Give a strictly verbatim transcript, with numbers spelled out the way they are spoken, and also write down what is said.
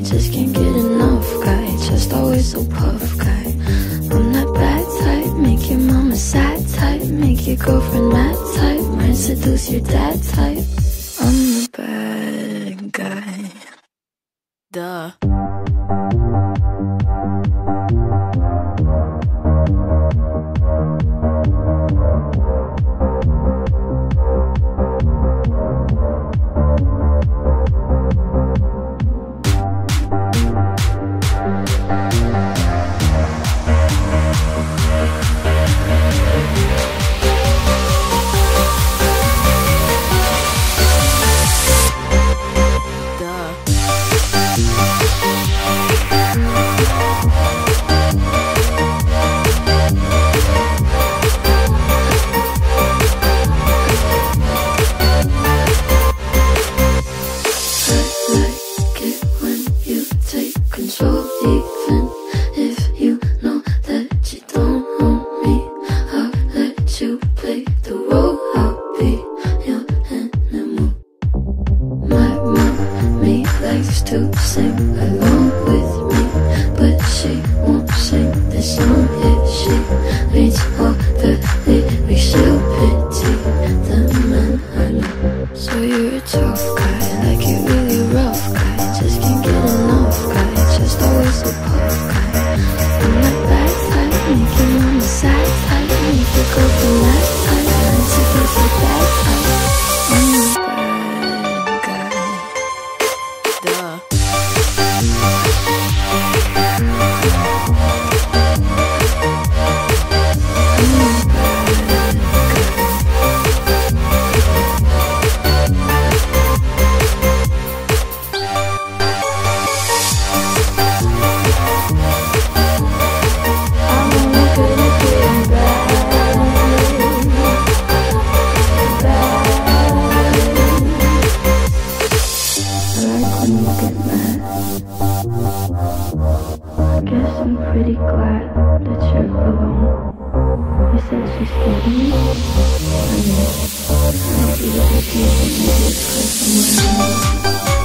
just can't get enough guy. Just always so puff guy. I'm that bad type, make your mama sad type, make your girlfriend mad type, might seduce your dad type. I'm the bad guy. Duh. To sing along with me, but she won't sing the song if she reads all the lyrics. She'll pity the man I know. So you're a tough guy, like you're really rough guy, just can't get enough guy, just always a puff guy. I'm that bad type, make your mama sad type, make your girlfriend mad type, and to be so bad type. I'm the bad guy. Duh. I guess I'm pretty glad that you're alone. You said she's scared of me? I mean, I hope you don't see it, maybe it's 'cause I'm wearing